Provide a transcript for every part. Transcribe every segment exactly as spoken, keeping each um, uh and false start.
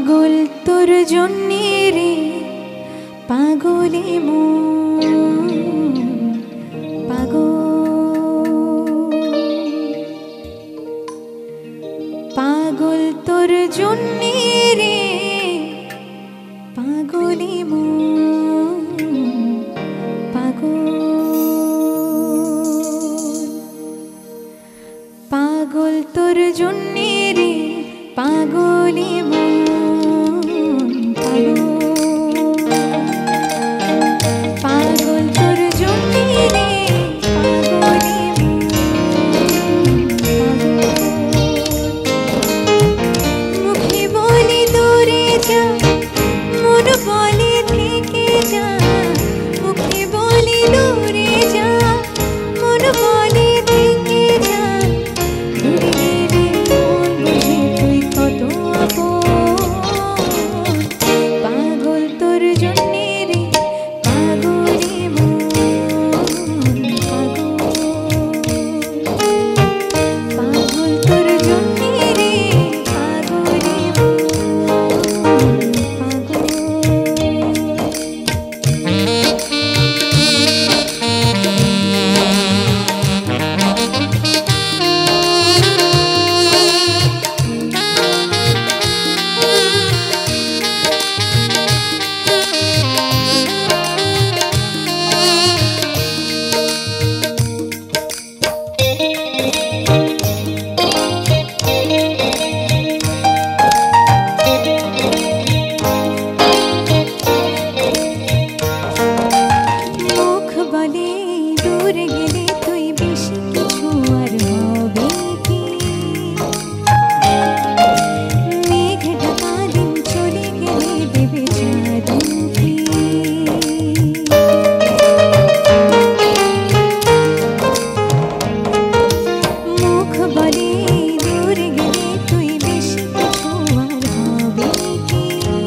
পাগল তোর জন্যে রে পাগলে মন পাগল পাগল তোর জন্যে রে পাগলে মন পাগল পাগল তোর জন্যে রে পাগলে মন পাগল পাগল তোর জন্যে রে পাগলে মুখে বলে দূরে যা মন বলে থেকে যা মুখে বলে দূরে যা মন বলে থেকে যা দূরে রে মন বুঝে তুই কত আপন পাগল তোর জন্যে রে পাগলে মন পাগল পাগল তোর জন্যে রে পাগলে মন মুখ বলে দূরে গেলে তুই বেশি কিছু আর হবে কি মেঘ ঢাকা দিন চলে গেলে দেবে জাদু কি মুখ বলে দূরে গেলে তুই বেশি কিছু আর হবে কি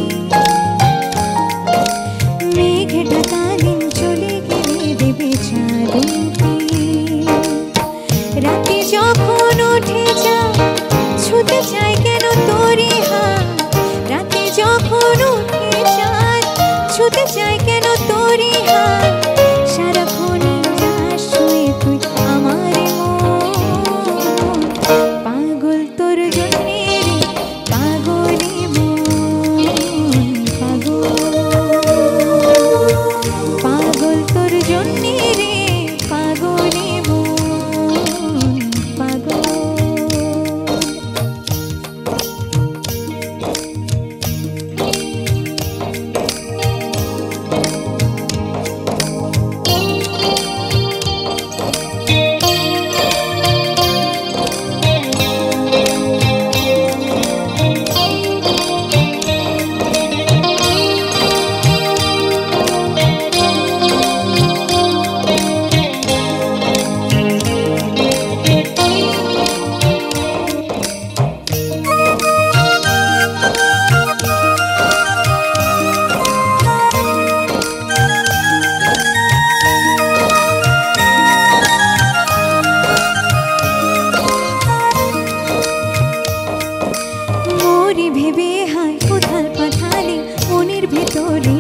মেঘ ঢাকা দিন চলে গেলে দেবে জাদু কি রাতে যখন উঠে যা ছুতে চাই কেন তোরে হাত রাতে যখন উঠে যা ছুতে চাই কেন তোরে হাত সারাক্ষণই যাস শুয়ে তুই আমার মন পাগল তোর জন্যে রে পাগলে মন পাগল পাগল তোর জন্যে রে পাগলে মন পাগল মোরে ভেবে হায় কোথাল পাঠালে মনের ভেতরে